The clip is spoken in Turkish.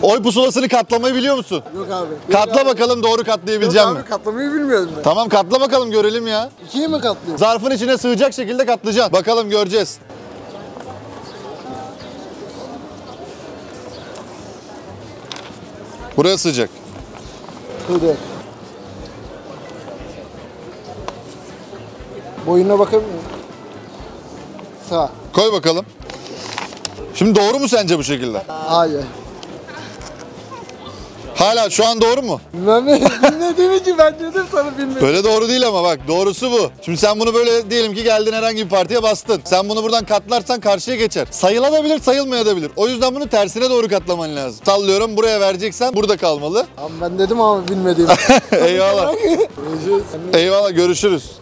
Oy pusulasını katlamayı biliyor musun? Yok abi. Katla bakalım doğru katlayabilecek Yok mi? abi katlamayı bilmiyorum ben. Tamam katla bakalım görelim ya. İkiye mi katlayayım? Zarfın içine sığacak şekilde katlayacaksın. Bakalım göreceğiz. Buraya sığacak. Hadi. Boyuna bakabilir miyim? Sağ. Koy bakalım. Şimdi doğru mu sence bu şekilde? Hayır. Hala şu an doğru mu? Ben bilmediğim için ben dedim sana bilmedim. Böyle doğru değil ama bak doğrusu bu. Şimdi sen bunu böyle diyelim ki geldin herhangi bir partiye bastın. Sen bunu buradan katlarsan karşıya geçer. Sayılabilir sayılmayabilir. O yüzden bunu tersine doğru katlaman lazım. Sallıyorum buraya vereceksen burada kalmalı. Abi ben dedim ama bilmediğim. Eyvallah. Eyvallah görüşürüz.